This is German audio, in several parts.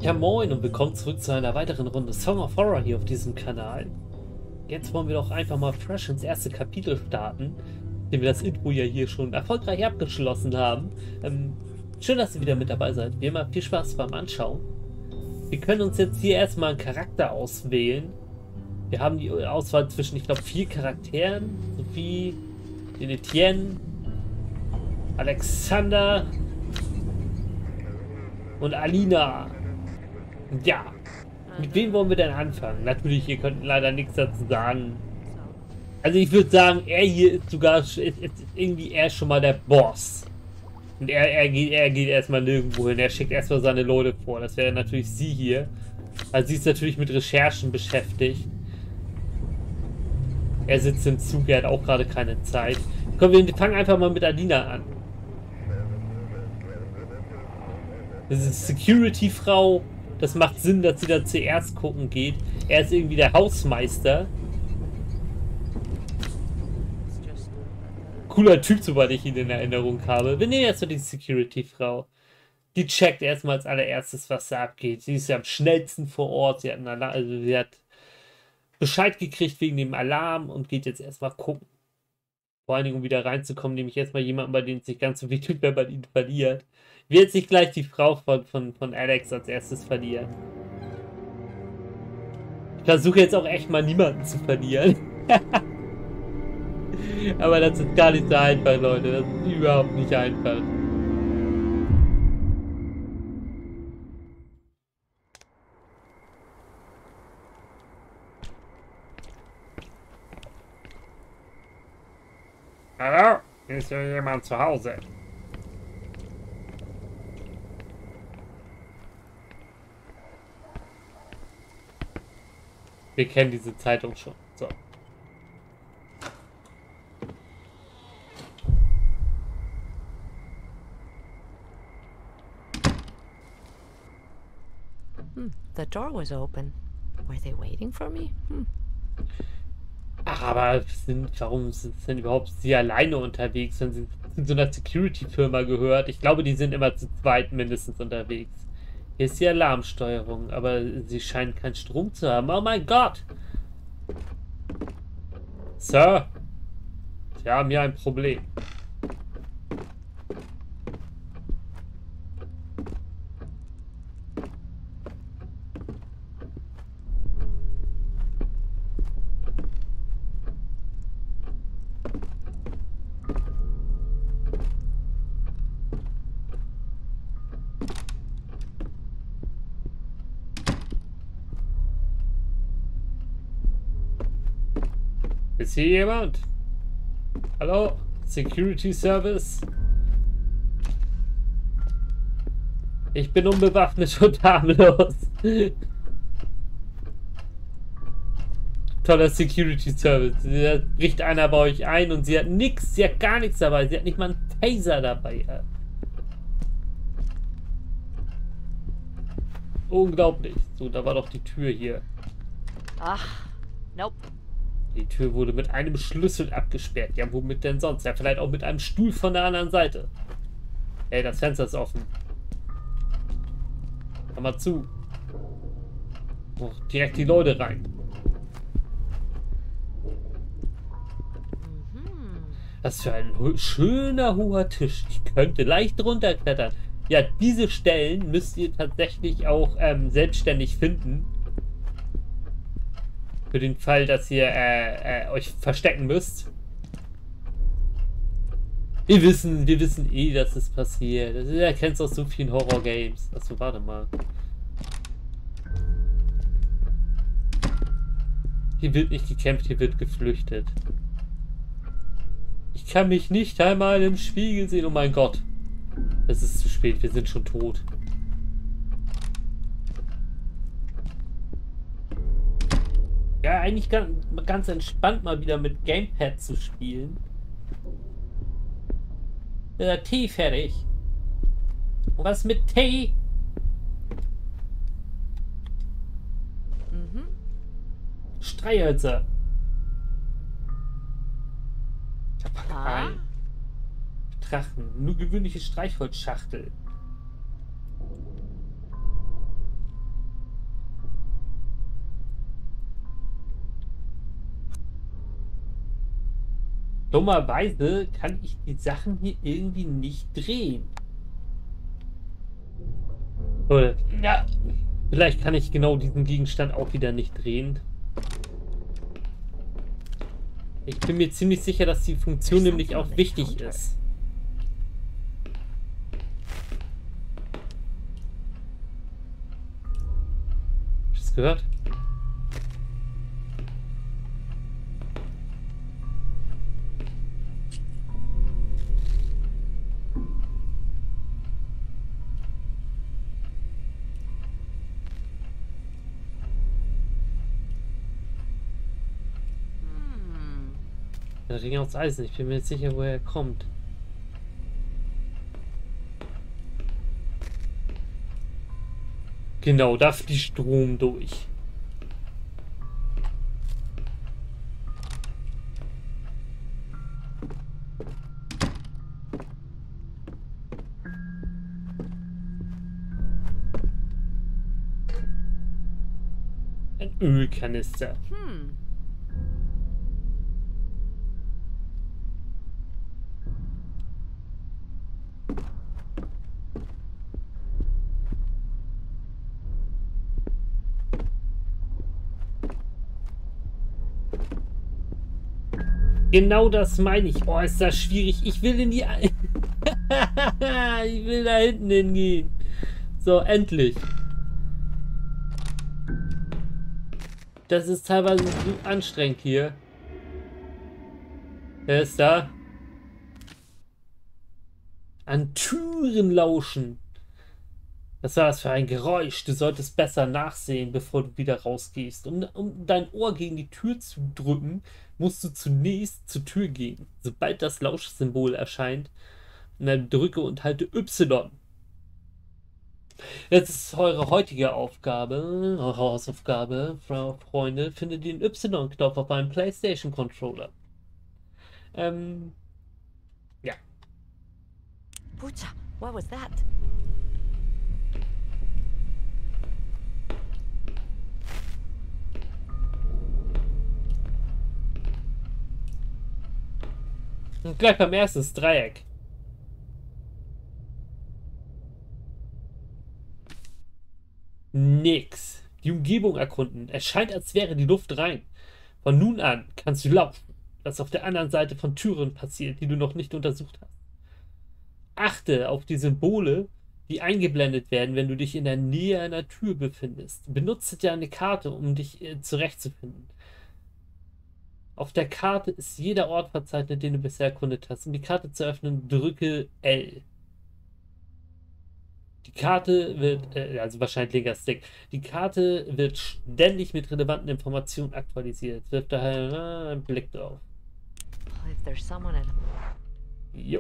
Ja moin und willkommen zurück zu einer weiteren Runde Song of Horror hier auf diesem Kanal. Jetzt wollen wir doch einfach mal fresh ins erste Kapitel starten, dem wir das Intro ja hier schon erfolgreich abgeschlossen haben. Schön, dass ihr wieder mit dabei seid. Wie immer, viel Spaß beim Anschauen. Wir können uns jetzt hier erstmal einen Charakter auswählen. Wir haben die Auswahl zwischen, ich glaube, 4 Charakteren, sowie den Etienne, Alexander und Alina. Ja, mit wem wollen wir denn anfangen? Natürlich, ihr könnt leider nichts dazu sagen. Also ich würde sagen, er hier ist sogar ist irgendwie er schon mal der Boss. Und er geht erstmal nirgendwo hin. Er schickt erstmal seine Leute vor. Das wäre natürlich sie hier. Also sie ist natürlich mit Recherchen beschäftigt. Er sitzt im Zug, er hat auch gerade keine Zeit. Komm, wir fangen einfach mal mit Alina an. Das ist Security-Frau. Das macht Sinn, dass sie da zuerst gucken geht. Er ist irgendwie der Hausmeister. Cooler Typ, soweit ich ihn in Erinnerung habe. Wir nehmen jetzt so die Security-Frau. Die checkt erstmal als allererstes, was da abgeht. Sie ist ja am schnellsten vor Ort. Sie hat Bescheid gekriegt wegen dem Alarm und geht jetzt erstmal gucken. Vor allen Dingen, um wieder reinzukommen, nehme ich erstmal jemanden, bei dem es nicht ganz so viel tut, wenn man ihn verliert. Wird sich gleich die Frau von Alex als erstes verlieren. Ich versuche jetzt auch echt mal niemanden zu verlieren. Aber das ist gar nicht so einfach, Leute. Das ist überhaupt nicht einfach. Hallo? Ist hier jemand zu Hause? Wir kennen diese Zeitung schon. So. The door was open. Were they waiting for me? Ach, aber warum sind denn überhaupt sie alleine unterwegs, wenn sie zu so einer Security-Firma gehört? Ich glaube, die sind immer zu zweit mindestens unterwegs. Hier ist die Alarmsteuerung, aber sie scheinen keinen Strom zu haben. Oh mein Gott! Sir, Sie haben hier ein Problem. Ist hier jemand? Hallo? Security Service? Ich bin unbewaffnet und harmlos. Toller Security Service. Da bricht einer bei euch ein und sie hat nichts, sie hat gar nichts dabei. Sie hat nicht mal einen Taser dabei. Unglaublich. So, da war doch die Tür hier. Ach, nope. Die Tür wurde mit einem Schlüssel abgesperrt. Ja, womit denn sonst? Ja, vielleicht auch mit einem Stuhl von der anderen Seite. Ey, das Fenster ist offen. Komm mal zu. Oh, direkt die Leute rein. Was für ein schöner hoher Tisch. Ich könnte leicht runterklettern. Ja, diese Stellen müsst ihr tatsächlich auch selbstständig finden. Für den Fall, dass ihr euch verstecken müsst. Wir wissen eh, dass es passiert. Ihr kennt es aus so vielen Horror-Games. Achso, warte mal. Hier wird nicht gekämpft, hier wird geflüchtet. Ich kann mich nicht einmal im Spiegel sehen. Oh mein Gott. Es ist zu spät, wir sind schon tot. Ja, eigentlich ganz entspannt mal wieder mit Gamepad zu spielen. Tee fertig. Und was mit Tee? Streichhölzer. Papageien. Drachen. Nur gewöhnliche Streichholzschachtel. Dummerweise kann ich die Sachen hier irgendwie nicht drehen. Oder, ja, vielleicht kann ich genau diesen Gegenstand auch wieder nicht drehen. Ich bin mir ziemlich sicher, dass die Funktion nämlich auch wichtig ist. Hast du das gehört? Der Ring aus Eisen. Ich bin mir nicht sicher, woher er kommt. Genau, da fließt Strom durch. Ein Ölkanister. Genau das meine ich. Oh, ist das schwierig. Ich will in die... Ich will da hinten hingehen. So, endlich. Das ist teilweise so anstrengend hier. Wer ist da? An Türen lauschen. Was war das für ein Geräusch? Du solltest besser nachsehen, bevor du wieder rausgehst. Um dein Ohr gegen die Tür zu drücken, musst du zunächst zur Tür gehen. Sobald das Lauschsymbol erscheint, dann drücke und halte Y. Jetzt ist eure heutige Aufgabe, eure Hausaufgabe, Freunde, findet den Y-Knopf auf einem PlayStation-Controller. Ja. Pucha, what was that? Und gleich beim ersten ist Dreieck. Nix. Die Umgebung erkunden. Es scheint, als wäre die Luft rein. Von nun an kannst du laufen, was auf der anderen Seite von Türen passiert, die du noch nicht untersucht hast. Achte auf die Symbole, die eingeblendet werden, wenn du dich in der Nähe einer Tür befindest. Benutze deine Karte, um dich zurechtzufinden. Auf der Karte ist jeder Ort verzeichnet, den du bisher erkundet hast. Um die Karte zu öffnen, drücke L. Die Karte wird, also wahrscheinlich linker Stick, die Karte wird ständig mit relevanten Informationen aktualisiert. Wirf daher einen Blick drauf. Well, if there's someone at... Jo.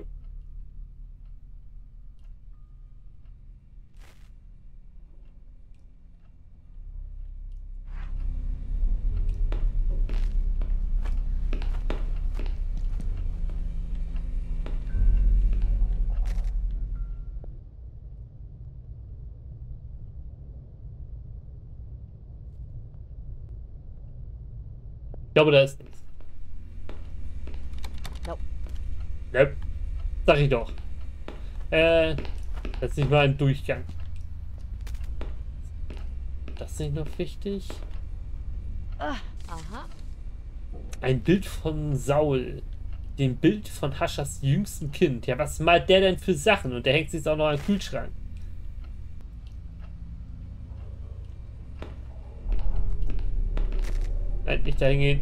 Ich glaube, da ist nichts. Nope. Nope. Sag ich doch. Das ist nicht mal ein Durchgang. Das ist nicht noch wichtig. Aha. Ein Bild von Saul. Dem Bild von Haschas jüngsten Kind. Ja, was malt der denn für Sachen? Und der hängt sich auch noch an den Kühlschrank. Nein, nicht dahin gehen.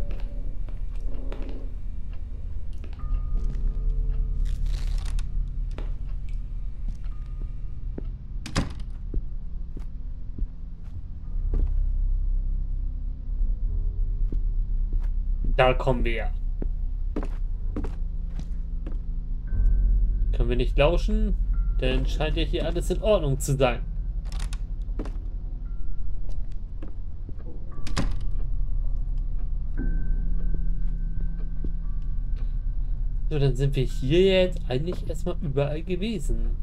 Da kommen wir. Können wir nicht lauschen? Denn scheint ja hier alles in Ordnung zu sein. So, dann sind wir hier jetzt eigentlich erstmal überall gewesen.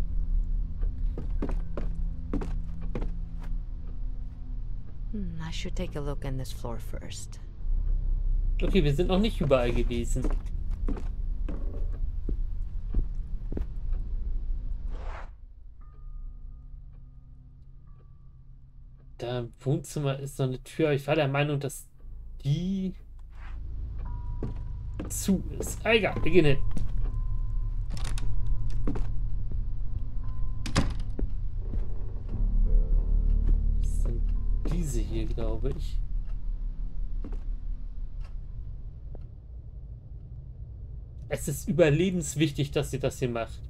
I should take a look in this floor first. Okay, wir sind noch nicht überall gewesen. Da im Wohnzimmer ist so eine Tür. Ich war der Meinung, dass die zu ist. Ah, egal, wir gehen hin. Das sind diese hier, glaube ich. Es ist überlebenswichtig, dass sie das hier macht.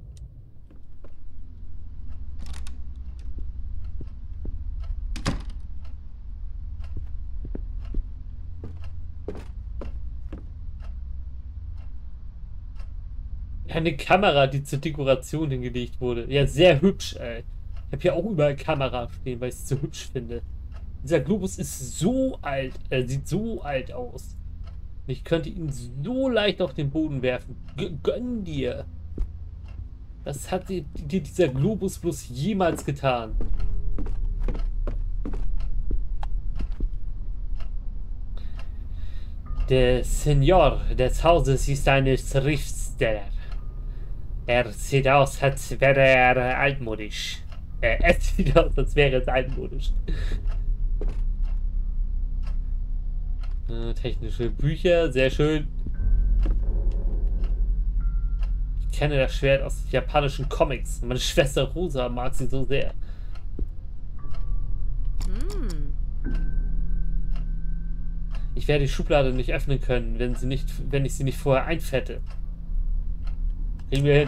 Eine Kamera, die zur Dekoration hingelegt wurde. Ja, sehr hübsch, ey. Ich habe hier auch überall Kamera stehen, weil ich es so hübsch finde. Dieser Globus ist so alt. Er sieht so alt aus. Ich könnte ihn so leicht auf den Boden werfen. Gönn dir. Was hat dir dieser Globus bloß jemals getan? Der Senior des Hauses ist ein Schriftsteller. Er sieht aus, als wäre er altmodisch. Es sieht aus, als wäre es altmodisch. Technische Bücher, sehr schön. Ich kenne das Schwert aus japanischen Comics. Meine Schwester Rosa mag sie so sehr. Ich werde die Schublade nicht öffnen können, wenn ich sie nicht vorher einfette. Kriegen wir hin.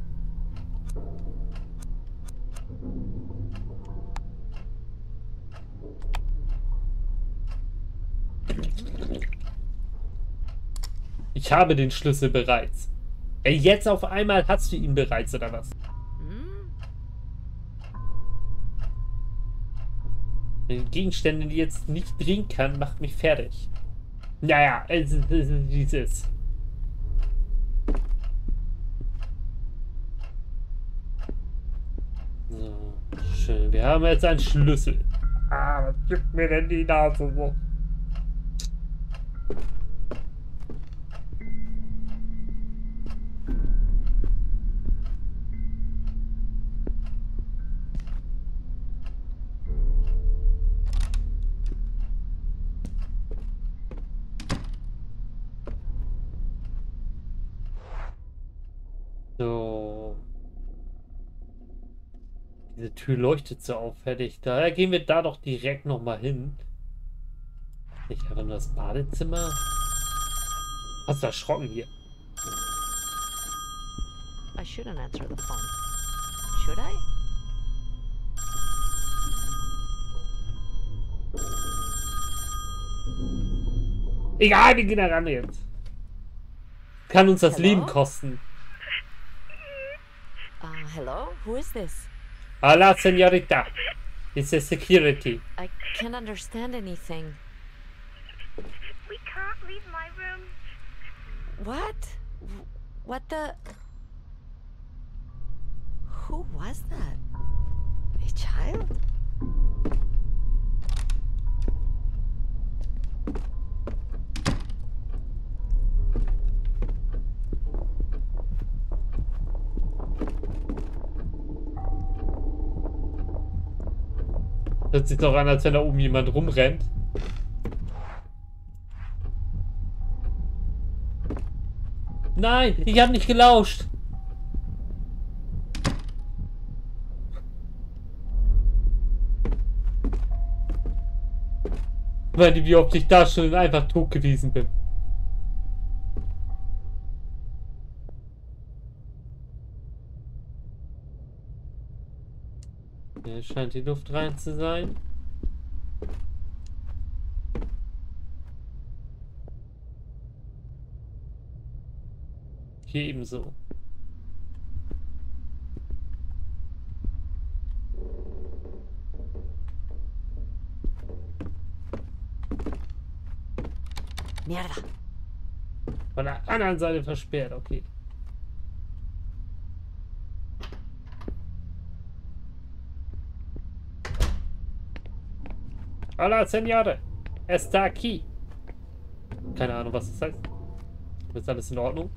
Ich habe den Schlüssel bereits. Jetzt auf einmal hast du ihn bereits, oder was? Gegenstände, die jetzt nicht drehen kann, macht mich fertig. Naja, es ist wie es ist. So, schön. Wir haben jetzt einen Schlüssel. Ah, was gibt mir denn die Nase so? So. Diese Tür leuchtet so auffällig. Daher gehen wir da doch direkt nochmal hin. Ich habe nur das Badezimmer. Hast du erschrocken hier? I shouldn't answer the phone. Should I? Egal, wir gehen da ran jetzt. Kann uns das Hello? Leben kosten. Hello? Who is this? Hola, señorita. It's a security. I can't understand anything. We can't leave my room. What? What the? Who was that? A child? Hört sich doch an, als wenn da oben jemand rumrennt. Nein, ich habe nicht gelauscht. Weil wie oft ich da schon einfach tot gewesen bin. Hier scheint die Luft rein zu sein. Hier ebenso. Mierda. Von der anderen Seite versperrt, okay. Hola, Senore. Está aquí. Keine Ahnung, was das heißt. Ist alles in Ordnung?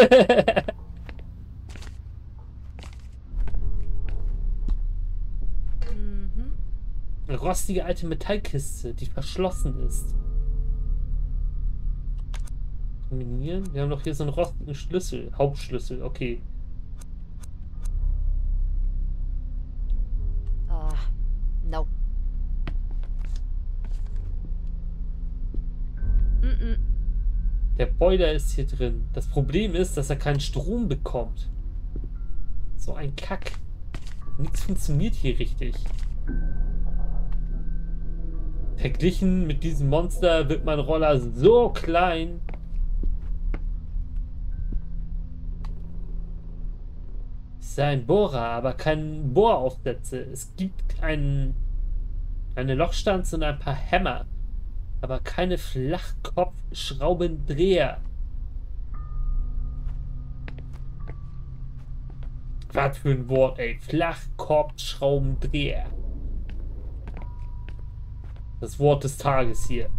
Eine rostige alte Metallkiste, die verschlossen ist. Kombinieren? Wir haben doch hier so einen rostigen Schlüssel. Hauptschlüssel, okay. Nope. Der Boiler ist hier drin. Das Problem ist, dass er keinen Strom bekommt. So ein Kack. Nichts funktioniert hier richtig. Verglichen mit diesem Monster wird mein Roller so klein. Es ist ein Bohrer, aber kein Bohraufsätze. Es gibt eine Lochstanze und ein paar Hämmer, aber keine Flachkopfschraubendreher. Was für ein Wort, ey. Flachkopfschraubendreher. Das Wort des Tages hier.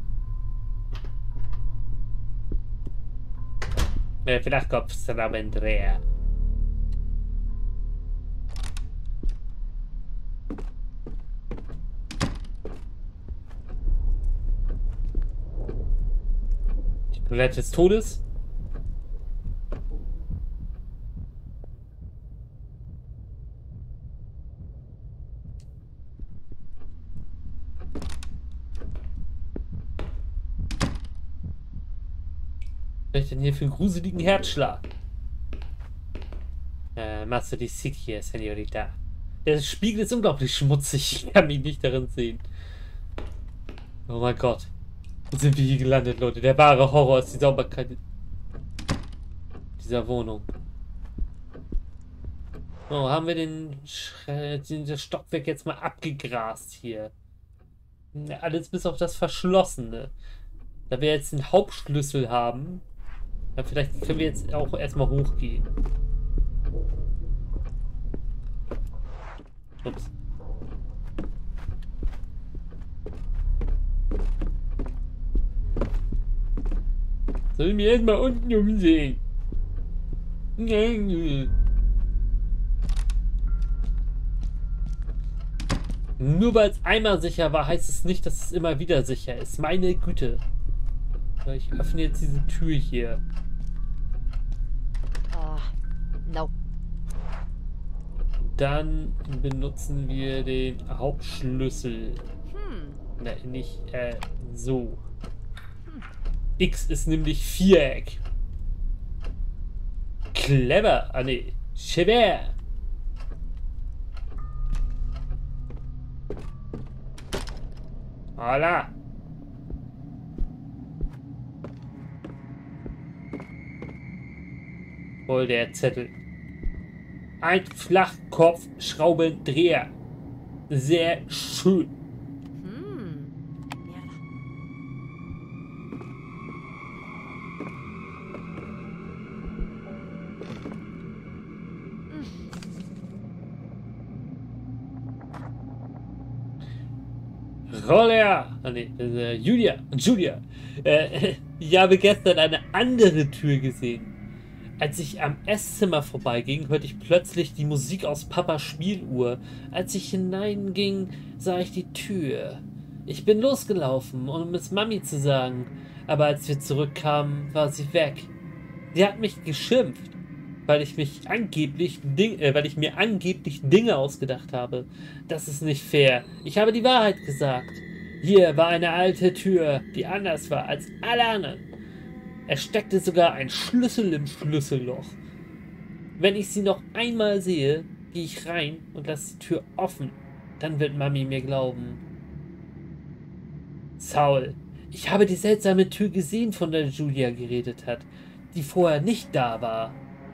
Flachkopfschraubendreher. Die Toilette des Todes. Was ist denn hier für einen gruseligen Herzschlag? Machst du die Sick hier, Senorita? Der Spiegel ist unglaublich schmutzig. Ich kann mich nicht darin sehen. Oh mein Gott. Wo sind wir hier gelandet, Leute? Der wahre Horror ist die Sauberkeit dieser Wohnung. Oh, haben wir das Stockwerk jetzt mal abgegrast hier. Alles bis auf das Verschlossene. Da wir jetzt den Hauptschlüssel haben, dann vielleicht können wir jetzt auch erstmal hochgehen. Ups. Soll ich mir erstmal unten umsehen? Nur weil es einmal sicher war, heißt es nicht, dass es immer wieder sicher ist. Meine Güte. Ich öffne jetzt diese Tür hier. Nope. Dann benutzen wir den Hauptschlüssel. Na, nicht so. X ist nämlich Viereck. Clever. Ah, ne. Clever. Voilà. Voll der Zettel. Ein Flachkopfschraubendreher. Sehr schön. Mierda. Roller! Ah, nee, Julia. Ich habe gestern eine andere Tür gesehen. Als ich am Esszimmer vorbeiging, hörte ich plötzlich die Musik aus Papas Spieluhr. Als ich hineinging, sah ich die Tür. Ich bin losgelaufen, um es Mami zu sagen. Aber als wir zurückkamen, war sie weg. Sie hat mich geschimpft, weil ich mir angeblich Dinge ausgedacht habe. Das ist nicht fair. Ich habe die Wahrheit gesagt. Hier war eine alte Tür, die anders war als alle anderen. Es steckte sogar ein Schlüssel im Schlüsselloch. Wenn ich sie noch einmal sehe, gehe ich rein und lasse die Tür offen. Dann wird Mami mir glauben. Saul, ich habe die seltsame Tür gesehen, von der Julia geredet hat, die vorher nicht da war.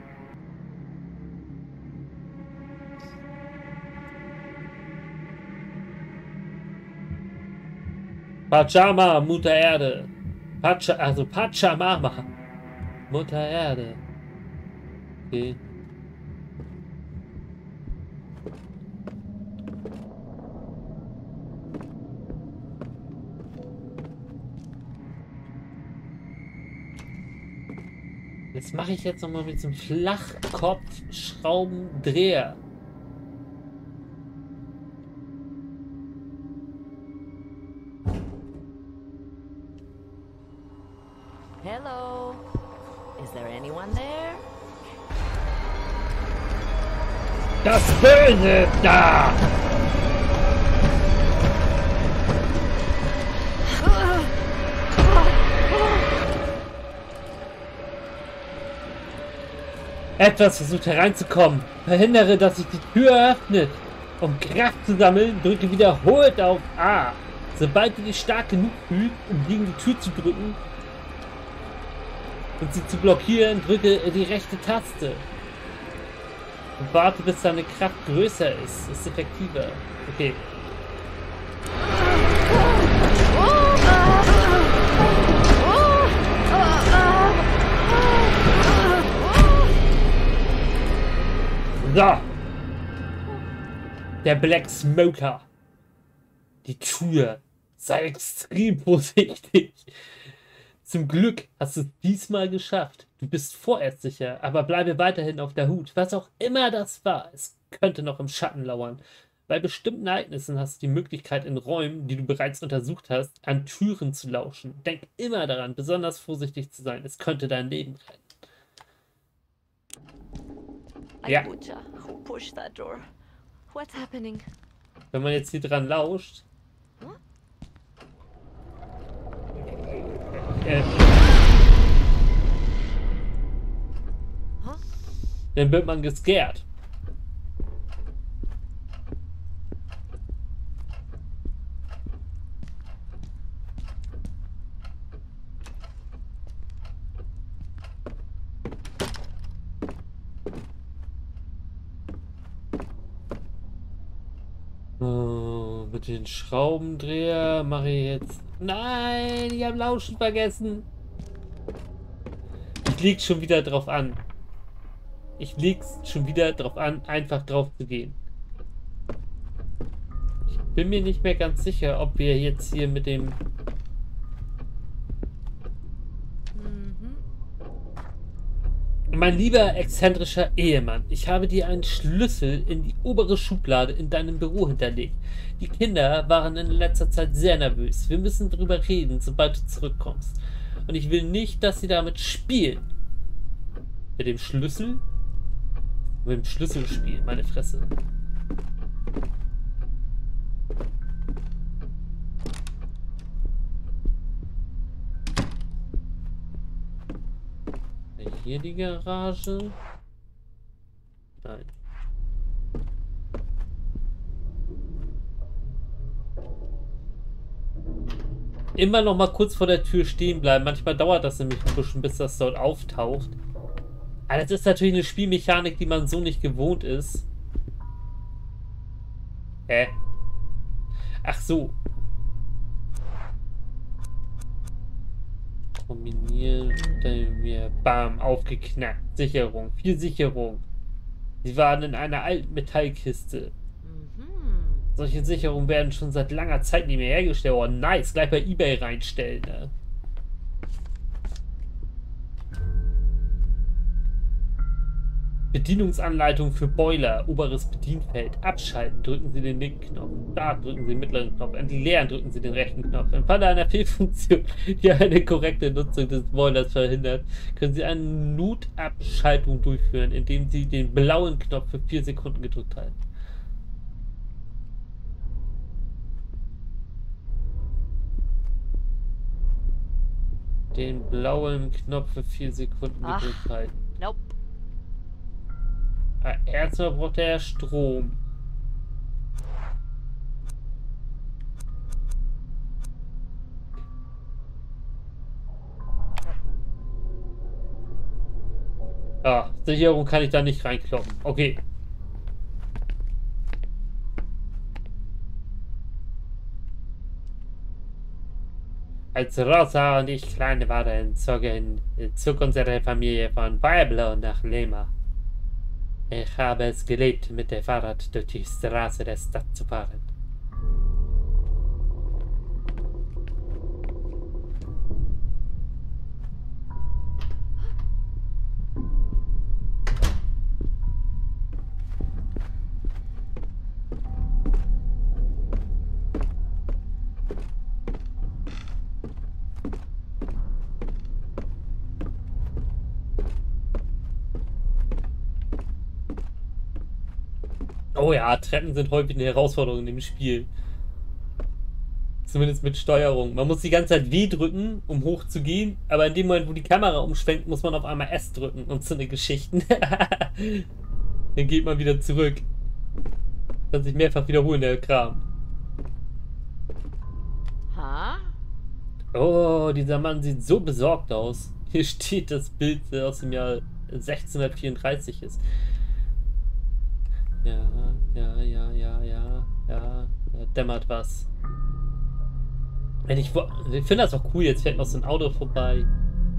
Pachama, Mutter Erde. Pachamama. Mutter Erde. Okay. Das mache ich jetzt nochmal mit so einem Flachkopf-Schraubendreher. Hello. Is there anyone there? Das Böse ist da! Etwas versucht hereinzukommen. Verhindere, dass sich die Tür öffnet. Um Kraft zu sammeln, drücke wiederholt auf A. Sobald du dich stark genug fühlst, um gegen die Tür zu drücken und sie zu blockieren, drücke die rechte Taste. Und warte, bis deine Kraft größer ist. Ist effektiver. Okay. So. Der Black Smoker. Die Tür. Sei extrem vorsichtig. Zum Glück hast du es diesmal geschafft. Du bist vorerst sicher, aber bleibe weiterhin auf der Hut. Was auch immer das war, es könnte noch im Schatten lauern. Bei bestimmten Ereignissen hast du die Möglichkeit, in Räumen, die du bereits untersucht hast, an Türen zu lauschen. Denk immer daran, besonders vorsichtig zu sein. Es könnte dein Leben retten. Ja. Abuja, who pushed that door? What's happening? Wenn man jetzt hier dran lauscht. Dann wird man gescared. Mit den Schraubendreher mache ich jetzt. Nein, ich habe Lauschen vergessen. Ich leg's schon wieder drauf an. Ich leg's schon wieder drauf an, einfach drauf zu gehen. Ich bin mir nicht mehr ganz sicher, ob wir jetzt hier mit dem... Mein lieber exzentrischer Ehemann, ich habe dir einen Schlüssel in die obere Schublade in deinem Büro hinterlegt. Die Kinder waren in letzter Zeit sehr nervös. Wir müssen darüber reden, sobald du zurückkommst. Und ich will nicht, dass sie damit spielen. Mit dem Schlüssel? Mit dem Schlüssel spielen, meine Fresse. Hier die Garage? Nein. Immer noch mal kurz vor der Tür stehen bleiben. Manchmal dauert das nämlich ein bisschen, bis das dort auftaucht. Aber das ist natürlich eine Spielmechanik, die man so nicht gewohnt ist. Hä? Ach so. Kombinieren, dann wir bam, aufgeknackt. Sicherung, viel Sicherung. Sie waren in einer alten Metallkiste. Solche Sicherungen werden schon seit langer Zeit nicht mehr hergestellt. Oh, nice, gleich bei eBay reinstellen. Ne? Bedienungsanleitung für Boiler, oberes Bedienfeld. Abschalten, drücken Sie den linken Knopf. Start, drücken Sie den mittleren Knopf. Entleeren, drücken Sie den rechten Knopf. Im Falle einer Fehlfunktion, die eine korrekte Nutzung des Boilers verhindert, können Sie eine Notabschaltung durchführen, indem Sie den blauen Knopf für 4 Sekunden gedrückt halten. Den blauen Knopf für 4 Sekunden gedrückt halten. Nope. Erstmal braucht er Strom. Ah, Sicherung kann ich da nicht reinkloppen. Okay. Als Rosa und ich klein waren, zog unsere Familie von Pueblo nach Lima. Ich habe es geliebt, mit dem Fahrrad durch die Straße der Stadt zu fahren. Oh ja, Treppen sind häufig eine Herausforderung in dem Spiel. Zumindest mit Steuerung. Man muss die ganze Zeit W drücken, um hoch zu gehen, aber in dem Moment, wo die Kamera umschwenkt, muss man auf einmal S drücken und so eine Geschichten. Dann geht man wieder zurück. Kann sich mehrfach wiederholen, der Kram. Huh? Oh, dieser Mann sieht so besorgt aus. Hier steht das Bild aus dem Jahr 1634 ist. Ja, da dämmert was. Ich finde das auch cool, jetzt fährt noch so ein Auto vorbei.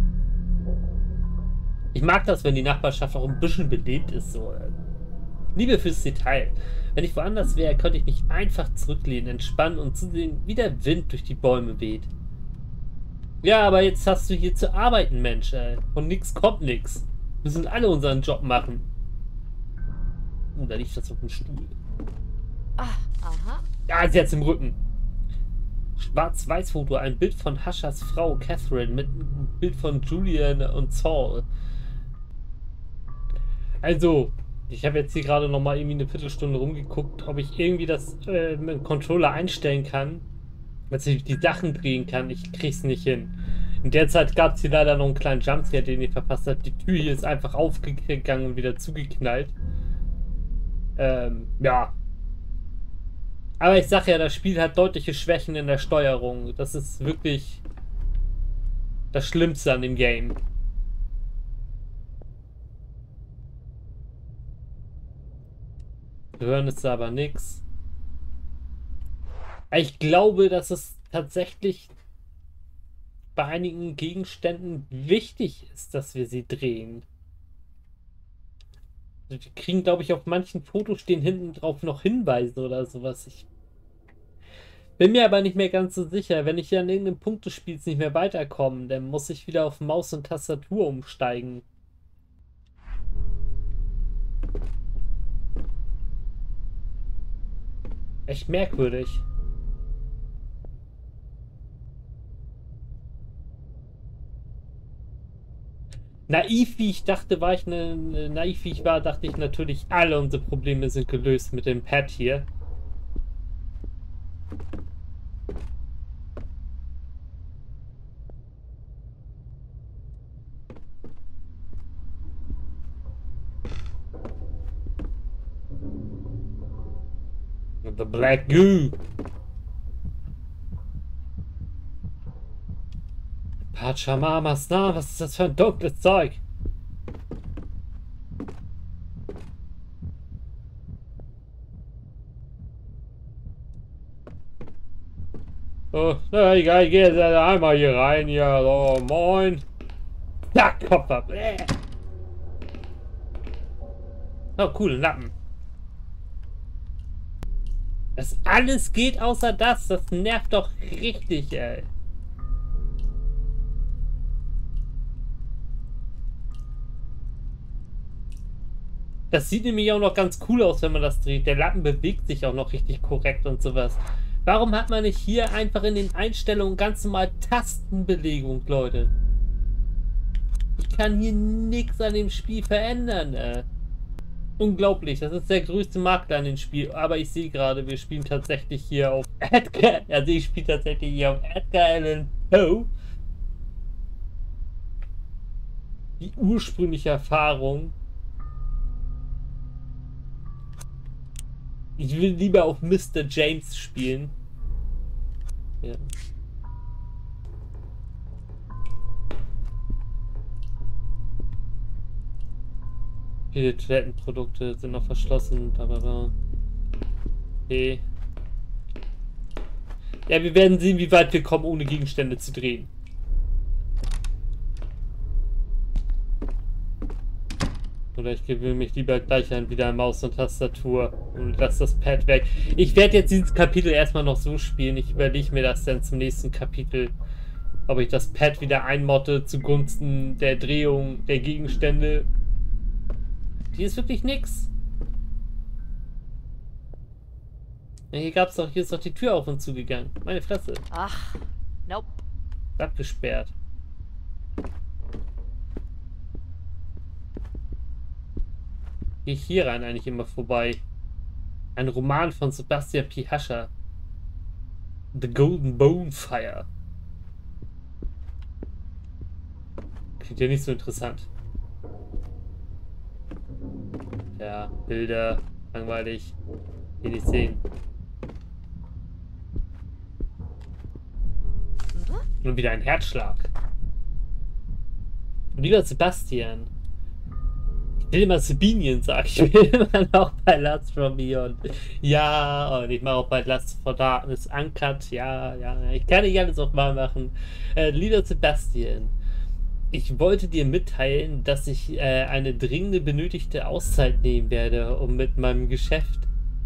Ich mag das, wenn die Nachbarschaft auch ein bisschen belebt ist. So. Liebe fürs Detail. Wenn ich woanders wäre, könnte ich mich einfach zurücklehnen, entspannen und zusehen, wie der Wind durch die Bäume weht. Ja, aber jetzt hast du hier zu arbeiten, Mensch. Von nix kommt nix. Wir müssen alle unseren Job machen. Da liegt das auf dem Stuhl. Aha. Ja, sie hat's im Rücken. Schwarz-Weiß-Foto, ein Bild von Haschas Frau Catherine mit einem Bild von Julian und Saul. Also, ich habe jetzt hier gerade noch mal irgendwie eine Viertelstunde rumgeguckt, ob ich irgendwie das mit dem Controller einstellen kann, dass ich die Sachen drehen kann. Ich krieg's nicht hin. In der Zeit gab es hier leider noch einen kleinen Jumpscare, den ich verpasst habe. Die Tür hier ist einfach aufgegangen und wieder zugeknallt. Ja. Aber ich sag ja, das Spiel hat deutliche Schwächen in der Steuerung. Das ist wirklich das Schlimmste an dem Game. Wir hören es aber nichts. Ich glaube, dass es tatsächlich bei einigen Gegenständen wichtig ist, dass wir sie drehen. Wir kriegen, glaube ich, auf manchen Fotos stehen hinten drauf noch Hinweise oder sowas. Ich bin mir aber nicht mehr ganz so sicher. Wenn ich an irgendeinem Punkt des Spiels nicht mehr weiterkomme, dann muss ich wieder auf Maus und Tastatur umsteigen. Echt merkwürdig. Naiv wie ich dachte, naiv wie ich war, dachte ich natürlich, alle unsere Probleme sind gelöst mit dem Pad hier. The Black Goo. Pachamamas, na, was ist das für ein dunkles Zeug? Oh, na egal, ich gehe jetzt einmal hier rein, ja, so, moin. Zack, Kopf ab. Oh, coole Lappen. Das alles geht außer das nervt doch richtig, ey. Das sieht nämlich auch noch ganz cool aus, wenn man das dreht. Der Lappen bewegt sich auch noch richtig korrekt und sowas. Warum hat man nicht hier einfach in den Einstellungen ganz normal Tastenbelegung, Leute? Ich kann hier nichts an dem Spiel verändern, Unglaublich, das ist der größte Makler an dem Spiel. Aber ich sehe gerade, wir spielen tatsächlich hier auf Edgar. Also ich spiele tatsächlich hier auf Edgar Allan Poe. Die ursprüngliche Erfahrung. Ich will lieber auf Mr. James spielen. Ja. Viele Toilettenprodukte sind noch verschlossen. Okay. Ja, wir werden sehen, wie weit wir kommen, ohne Gegenstände zu drehen. Oder ich gewöhne mich lieber gleich an wieder Maus und Tastatur und lasse das Pad weg. Ich werde jetzt dieses Kapitel erstmal noch so spielen. Ich überlege mir das dann zum nächsten Kapitel. Ob ich das Pad wieder einmotte zugunsten der Drehung der Gegenstände. Hier ist wirklich nix. Ja, hier ist doch die Tür auf und zugegangen. Meine Fresse. Ach, nope. Abgesperrt. Gehe ich hier rein eigentlich immer vorbei? Ein Roman von Sebastian P. Hascher. The Golden Bonefire. Klingt ja nicht so interessant. Ja, Bilder, langweilig. Hier nicht sehen. Und wieder ein Herzschlag. Und lieber Sebastian. Ich will immer Sabinian sagen. Ich will immer noch bei Last from Beyond. Ja, und ich mache auch bei Last for Darkness Uncut. Ja, ja, ich kann nicht alles auf mal machen. Lieber Sebastian. Ich wollte dir mitteilen, dass ich eine dringende benötigte Auszeit nehmen werde, um mit meinem Geschäft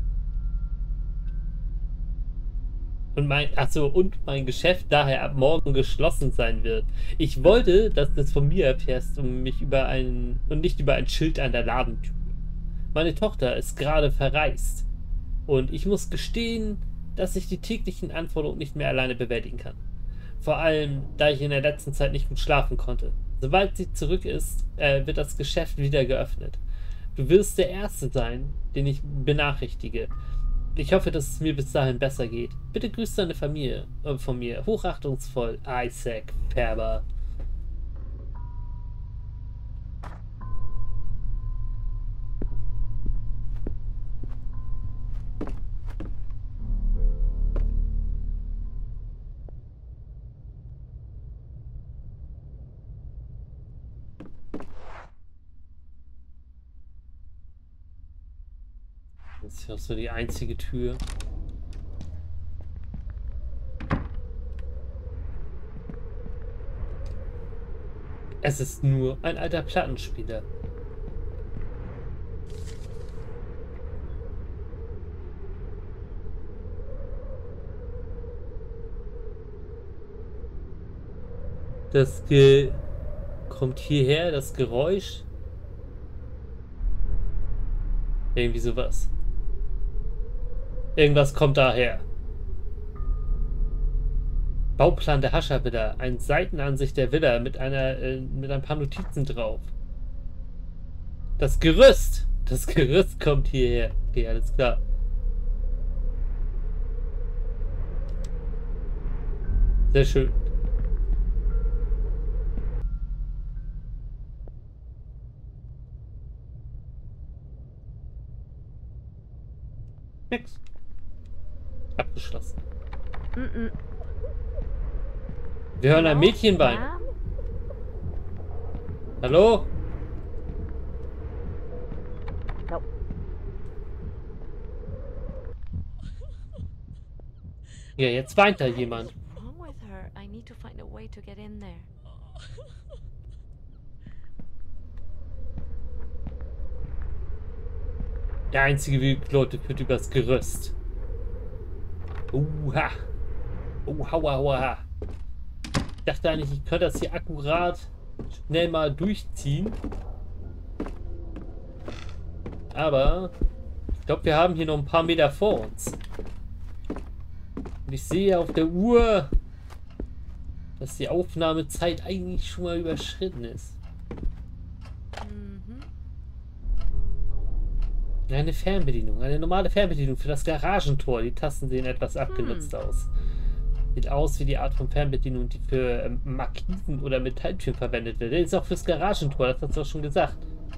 und mein Geschäft daher ab morgen geschlossen sein wird. Ich wollte, dass du es von mir erfährst und nicht über ein Schild an der Ladentür. Meine Tochter ist gerade verreist und ich muss gestehen, dass ich die täglichen Anforderungen nicht mehr alleine bewältigen kann. Vor allem, da ich in der letzten Zeit nicht gut schlafen konnte. Sobald sie zurück ist, wird das Geschäft wieder geöffnet. Du wirst der Erste sein, den ich benachrichtige. Ich hoffe, dass es mir bis dahin besser geht. Bitte grüß deine Familie von mir. Hochachtungsvoll, Isaac Färber. Das ist ja auch so die einzige Tür. Es ist nur ein alter Plattenspieler. Kommt hierher, das Geräusch. Irgendwie sowas. Irgendwas kommt daher. Bauplan der Hascher-Villa. Eine Seitenansicht der Villa mit ein paar Notizen drauf. Das Gerüst! Das Gerüst kommt hierher. Okay, alles klar. Sehr schön. Nix. Abgeschlossen. Wir hören ein Mädchen weinen. Hallo? Nope. Ja, jetzt weint da jemand. What's wrong with her? I need to find a way to get in there. Der einzige Weg, Leute, führt übers Gerüst. Uha. Uha. Ich dachte eigentlich, ich könnte das hier akkurat schnell mal durchziehen. Aber ich glaube, wir haben hier noch ein paar Meter vor uns. Und ich sehe auf der Uhr, dass die Aufnahmezeit eigentlich schon mal überschritten ist. Eine Fernbedienung, eine normale Fernbedienung für das Garagentor. Die Tasten sehen etwas abgenutzt aus. Sieht aus wie die Art von Fernbedienung, die für Markisen oder Metalltüren verwendet wird. Der ist auch fürs Garagentor, das hast du auch schon gesagt.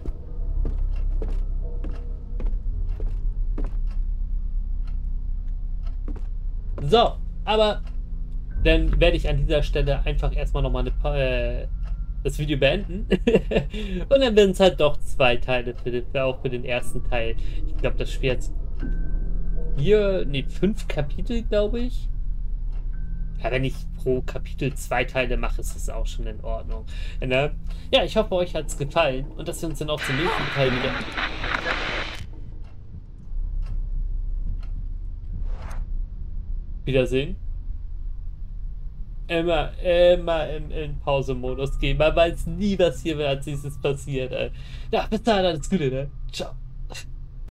So, aber dann werde ich an dieser Stelle einfach erstmal nochmal das Video beenden. Und dann werden es halt doch 2 Teile auch für den ersten Teil. Ich glaube, das Spiel hat 5 Kapitel, glaube ich. Ja, wenn ich pro Kapitel 2 Teile mache, ist das auch schon in Ordnung. Ja, ich hoffe, euch hat es gefallen und dass wir uns dann auch zum nächsten Teil wiedersehen. Immer in Pause-Modus gehen. Man weiß nie, was hier als nächstes passiert. Ja, bis dahin, alles Gute, ne? Ciao.